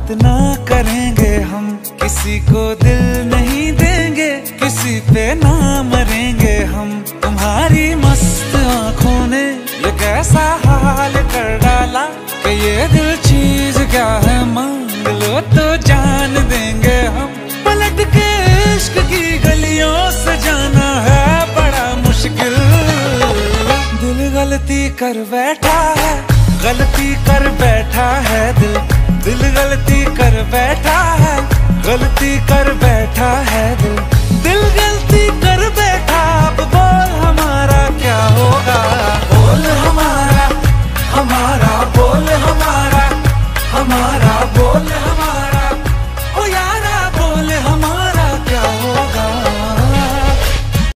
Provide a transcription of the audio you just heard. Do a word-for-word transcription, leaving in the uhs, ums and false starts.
बात ना करेंगे हम, किसी को दिल नहीं देंगे, किसी पे ना मरेंगे हम। तुम्हारी मस्त आंखों ने ये कैसा हाल कर डाला कि ये दिल चीज क्या है, मांग लो तो जान देंगे हम। पलट के इश्क की गलियों से जाना है बड़ा मुश्किल। दिल गलती कर बैठा है, गलती कर बैठा है दिल। दिल गलती कर बैठा है, गलती कर बैठा है दिल। दिल गलती कर बैठा, अब बोल हमारा क्या होगा। बोल हमारा, हमारा बोल हमारा, हमारा बोल हमारा।